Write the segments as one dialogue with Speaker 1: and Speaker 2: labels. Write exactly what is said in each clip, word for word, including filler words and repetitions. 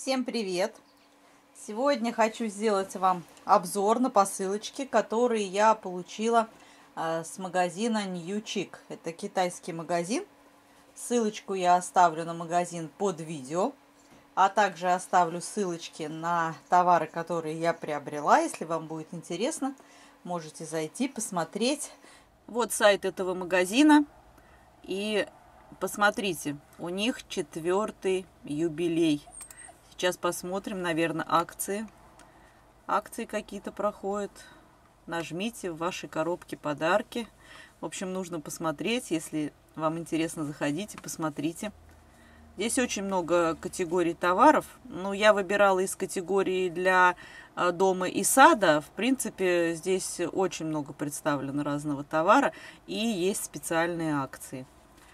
Speaker 1: Всем привет! Сегодня хочу сделать вам обзор на посылочки, которые я получила э, с магазина New Chic. Это китайский магазин. Ссылочку я оставлю на магазин под видео, а также оставлю ссылочки на товары, которые я приобрела. Если вам будет интересно, можете зайти, посмотреть. Вот сайт этого магазина. И посмотрите, у них четвертый юбилей. Сейчас посмотрим, наверное, акции. Акции какие-то проходят. Нажмите в вашей коробке подарки. В общем, нужно посмотреть. Если вам интересно, заходите, посмотрите. Здесь очень много категорий товаров. Ну, я выбирала из категории для дома и сада. В принципе, здесь очень много представлено разного товара. И есть специальные акции.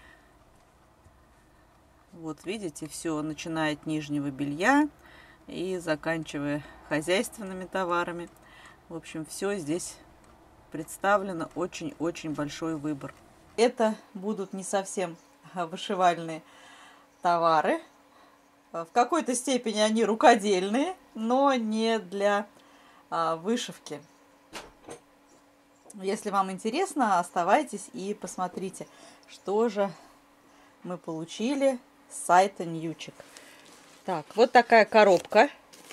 Speaker 1: Вот видите, все начиная от нижнего белья и заканчивая хозяйственными товарами. В общем, все здесь представлено, очень-очень большой выбор. Это будут не совсем вышивальные товары. В какой-то степени они рукодельные, но не для а, вышивки. Если вам интересно, оставайтесь и посмотрите, что же мы получили с сайта New Chic. Так, вот такая коробка.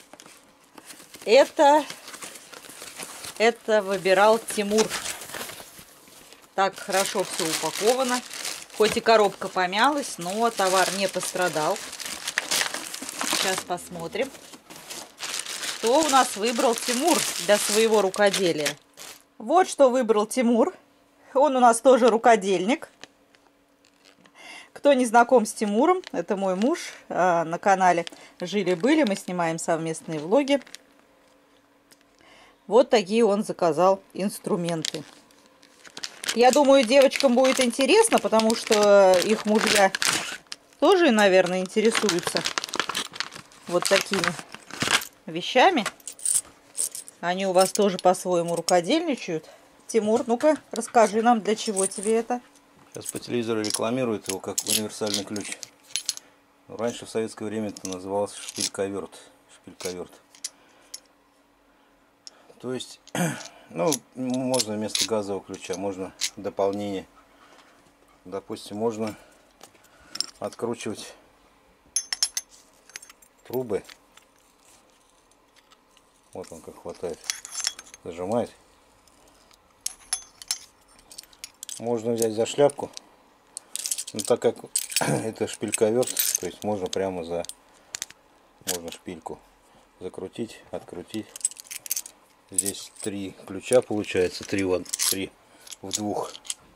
Speaker 1: Это, это выбирал Тимур. Так хорошо все упаковано. Хоть и коробка помялась, но товар не пострадал. Сейчас посмотрим, что у нас выбрал Тимур для своего рукоделия. Вот что выбрал Тимур. Он у нас тоже рукодельник. Кто не знаком с Тимуром, это мой муж. На канале Жили-были, мы снимаем совместные влоги. Вот такие он заказал инструменты. Я думаю, девочкам будет интересно, потому что их мужья тоже, наверное, интересуются вот такими вещами. Они у вас тоже по-своему рукодельничают. Тимур, ну-ка, расскажи нам, для чего тебе это?
Speaker 2: Сейчас по телевизору рекламируют его как универсальный ключ. Раньше в советское время это называлось шпильковерт. Шпильковерт. То есть, ну, можно вместо газового ключа, можно дополнение. Допустим, можно откручивать трубы. Вот он как хватает. Зажимает. Можно взять за шляпку, но так как это шпильковерт, то есть можно прямо за можно шпильку закрутить, открутить. Здесь три ключа получается, три в, три в двух.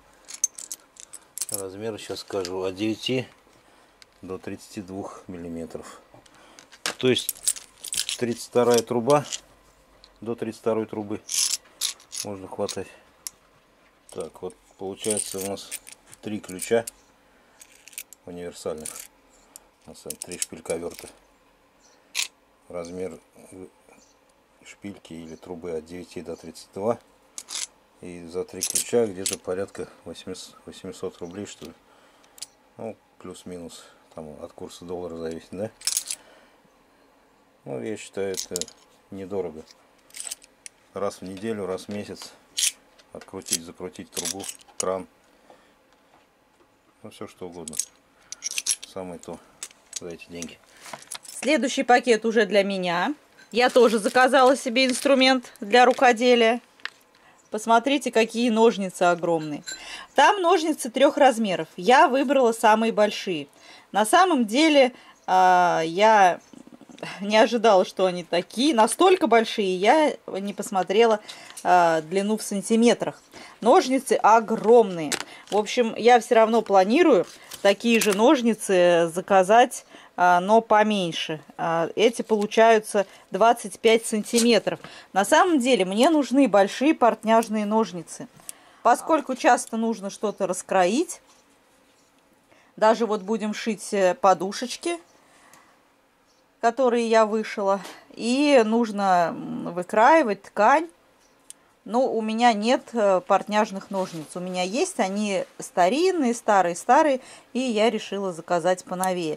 Speaker 2: Размер сейчас скажу, от девяти до тридцати двух миллиметров. То есть тридцать вторая труба, до тридцать второй трубы можно хватать. Так, вот получается у нас три ключа универсальных. У нас три шпильковерта. Размер шпильки или трубы от девяти до тридцати двух. И за три ключа где-то порядка восемьсот рублей, что ли. Ну, плюс-минус. Там от курса доллара зависит, да? Ну, я считаю, это недорого. Раз в неделю, раз в месяц. Открутить, закрутить трубу, кран, ну все что угодно. Самое то за эти деньги.
Speaker 1: Следующий пакет уже для меня. Я тоже заказала себе инструмент для рукоделия. Посмотрите, какие ножницы огромные. Там ножницы трех размеров. Я выбрала самые большие. На самом деле я не ожидала, что они такие, настолько большие. Я не посмотрела э, длину в сантиметрах. Ножницы огромные. В общем, я все равно планирую такие же ножницы заказать, э, но поменьше. Э, эти получаются двадцать пять сантиметров. На самом деле мне нужны большие портняжные ножницы, поскольку часто нужно что-то раскроить. Даже вот будем шить подушечки, которые я вышила, и нужно выкраивать ткань. Но у меня нет портняжных ножниц. У меня есть, они старинные, старые-старые, и я решила заказать поновее.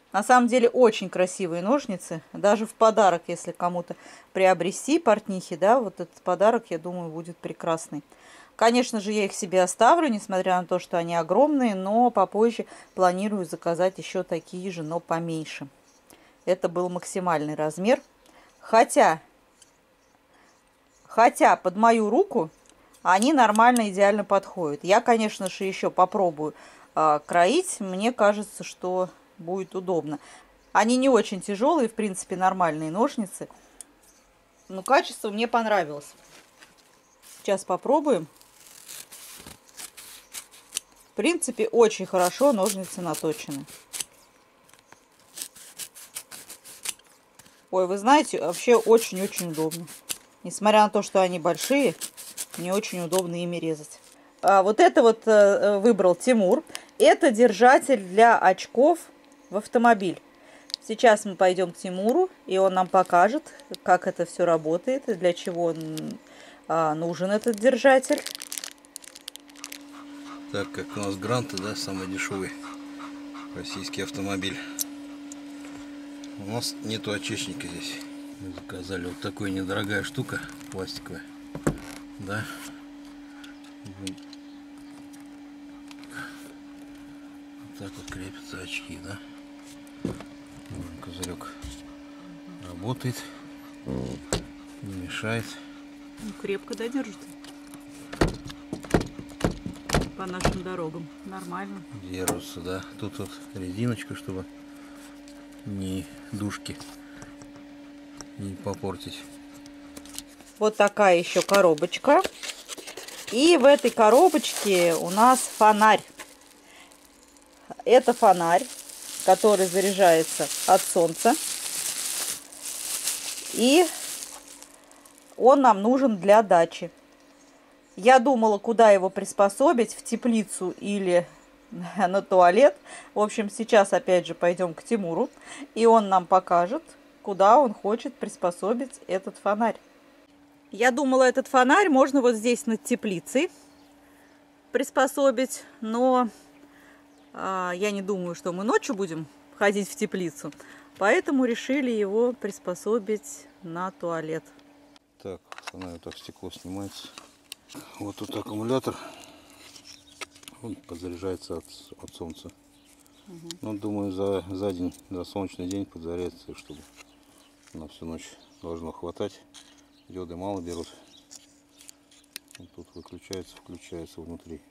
Speaker 1: На самом деле очень красивые ножницы. Даже в подарок, если кому-то приобрести портнихи, да, вот этот подарок, я думаю, будет прекрасный. Конечно же, я их себе оставлю, несмотря на то, что они огромные, но попозже планирую заказать еще такие же, но поменьше. Это был максимальный размер. Хотя, хотя под мою руку они нормально, идеально подходят. Я, конечно же, еще попробую а, кроить. Мне кажется, что будет удобно. Они не очень тяжелые, в принципе, нормальные ножницы. Но качество мне понравилось. Сейчас попробуем. В принципе, очень хорошо ножницы наточены. Ой, вы знаете, вообще очень-очень удобно. Несмотря на то, что они большие, мне очень удобно ими резать. А вот это вот э, выбрал Тимур. Это держатель для очков в автомобиль. Сейчас мы пойдем к Тимуру, и он нам покажет, как это все работает и для чего он, а, нужен этот держатель.
Speaker 2: Так как у нас Гранта, да, самый дешевый российский автомобиль. У нас нету очечника здесь. Мы заказали вот такая недорогая штука, пластиковая. Да. Вот так вот крепятся очки, да. Козырек работает, не мешает.
Speaker 1: Ну, крепко, да, держит? По нашим дорогам. Нормально.
Speaker 2: Держится, да. Тут вот резиночка, чтобы не дужки не попортить.
Speaker 1: Вот такая еще коробочка. И в этой коробочке у нас фонарь. Это фонарь, который заряжается от солнца. И он нам нужен для дачи. Я думала, куда его приспособить, в теплицу или на туалет. В общем, сейчас опять же пойдем к Тимуру, и он нам покажет, куда он хочет приспособить этот фонарь. Я думала, этот фонарь можно вот здесь над теплицей приспособить, но а, я не думаю, что мы ночью будем ходить в теплицу, поэтому решили его приспособить на туалет.
Speaker 2: Так, фонарь, вот так стекло снимается. Вот тут аккумулятор, он подзаряжается от, от солнца. Угу. Ну, думаю, за, за день, за солнечный день подзаряжается, чтобы на всю ночь должно хватать. Диоды мало берут. Вот тут выключается, включается внутри.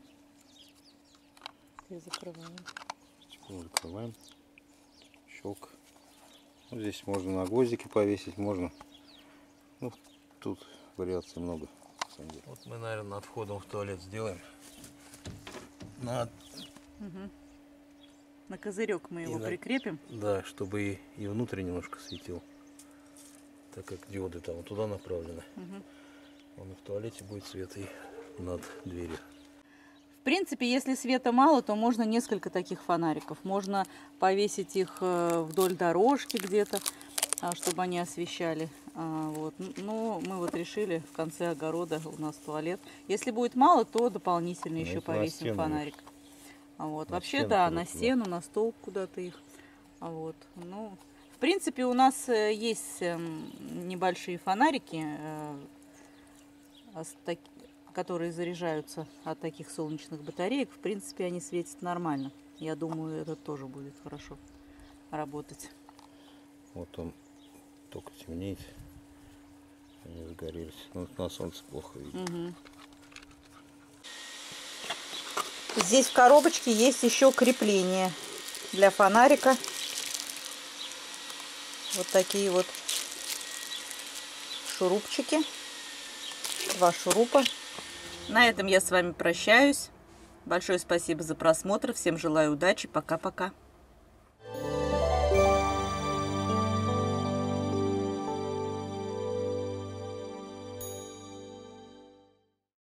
Speaker 1: И закрываем.
Speaker 2: Стекло закрываем. Щелк. Вот здесь можно на гвоздики повесить, можно. Ну, тут вариаций много. Вот мы, наверное, над входом в туалет сделаем. Над...
Speaker 1: Угу. На козырек мы его
Speaker 2: и
Speaker 1: прикрепим.
Speaker 2: На... Да, чтобы и, и внутрь немножко светил. Так как диоды там вот туда направлены. Угу. Он и в туалете будет свет и над дверью.
Speaker 1: В принципе, если света мало, то можно несколько таких фонариков. Можно повесить их вдоль дорожки где-то, чтобы они освещали. Вот. Но мы вот решили в конце огорода у нас туалет. Если будет мало, то дополнительно еще повесим фонарик. Вот. Вообще, да, на стену, на стол куда-то их. Вот. Ну, в принципе, у нас есть небольшие фонарики, которые заряжаются от таких солнечных батареек. В принципе, они светят нормально. Я думаю, это тоже будет хорошо работать.
Speaker 2: Вот он только темнеет. Они загорелись. Но на солнце плохо видно.
Speaker 1: Угу. Здесь в коробочке есть еще крепление для фонарика. Вот такие вот шурупчики. Два шурупа. На этом я с вами прощаюсь. Большое спасибо за просмотр. Всем желаю удачи. Пока-пока.